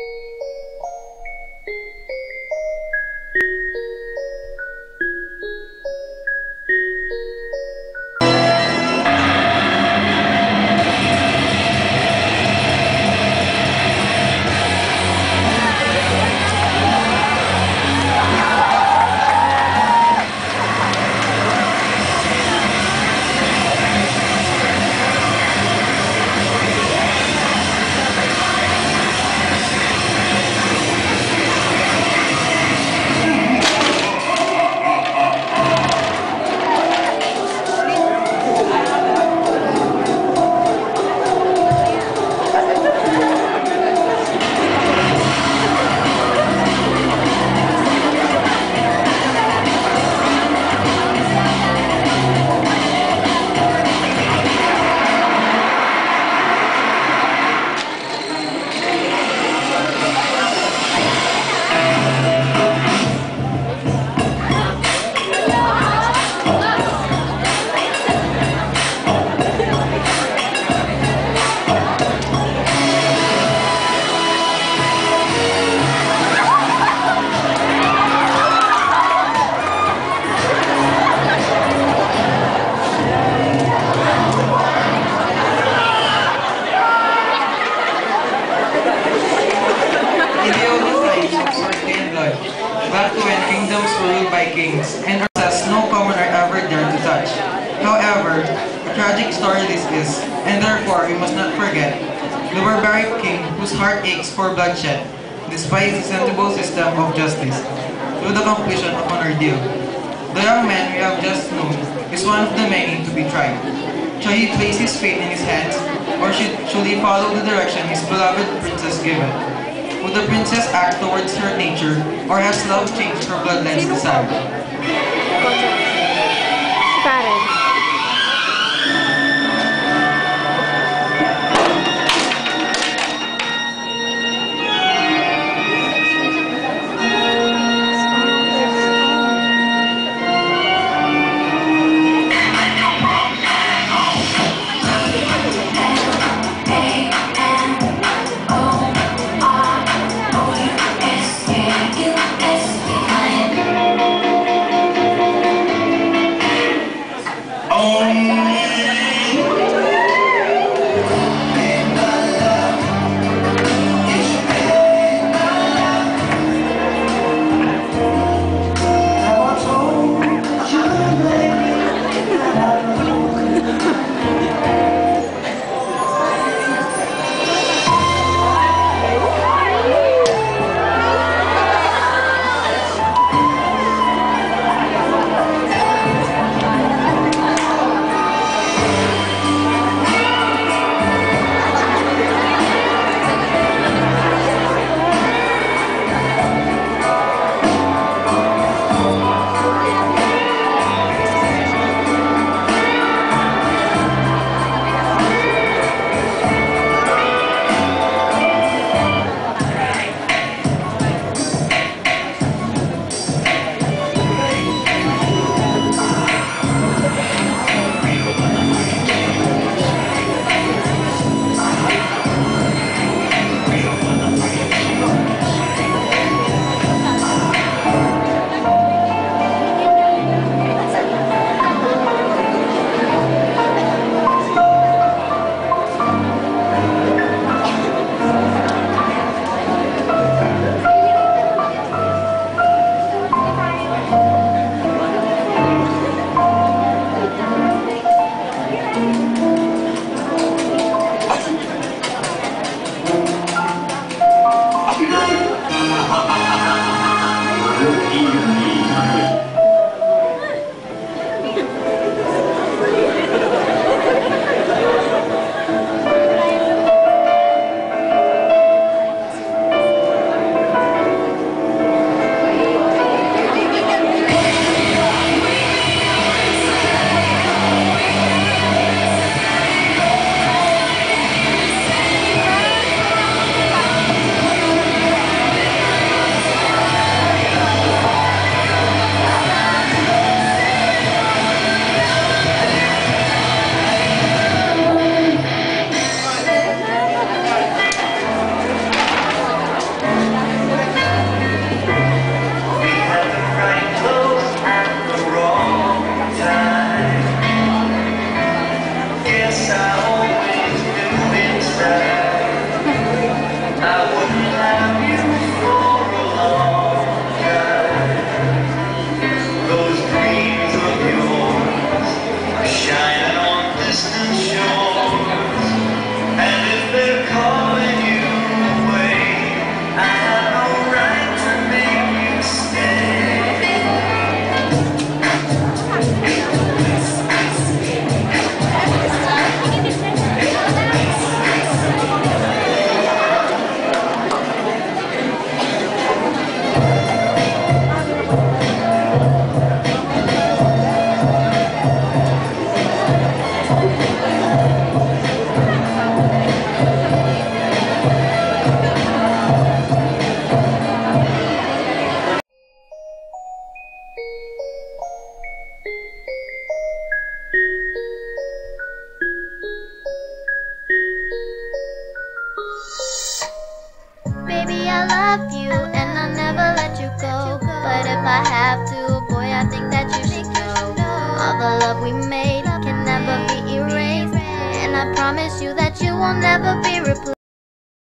Back to when kingdoms were ruled by kings, and as no commoner ever dared to touch. However, a tragic story this is, and therefore we must not forget the barbaric king whose heart aches for bloodshed, despised the sensible system of justice, to the completion of an ordeal. The young man we have just known is one of the many to be tried. Shall he place his fate in his hands, or should he follow the direction his beloved princess given? Would the princess act towards her nature, or has love changed her bloodline's desire? Karen. I love you and I'll never let you go. But if I have to, boy, I think that you should know all the love we made can never be erased, and I promise you that you will never be replaced.